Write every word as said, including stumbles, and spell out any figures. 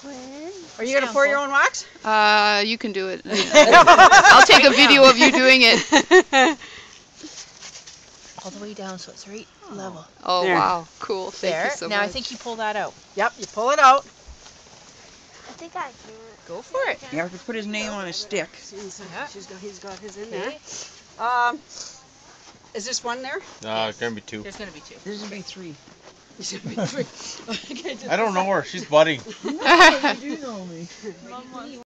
Are you gonna pour your own wax? Uh, you can do it. I'll take a video of you doing it. All the way down so it's right oh. level. Oh there. Wow, cool. Thank there. you so now much. Now I think you pull that out. Yep, you pull it out. I think I can. Go for it. You have to put his name on a stick. Yeah. She's got, he's got his in there. Um, is this one there? No, uh, it's gonna be two. There's gonna be two. There's gonna be three. There's gonna be three. I don't know her. She's budding. No, you do know me.